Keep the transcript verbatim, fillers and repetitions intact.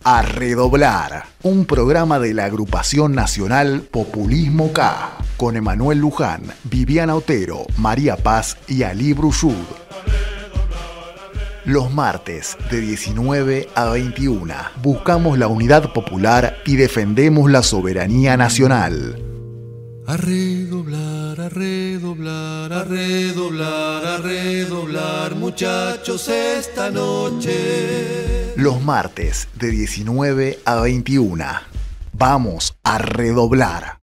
a redoblar, un programa de la agrupación nacional Populismo K, con Emanuel Luján, Viviana Otero, María Paz y Ali Bruchud. Los martes de diecinueve a veintiuna buscamos la unidad popular y defendemos la soberanía nacional. A redoblar, a redoblar, a redoblar, a redoblar, muchachos, esta noche. Los martes de diecinueve a veintiuna. Vamos a redoblar.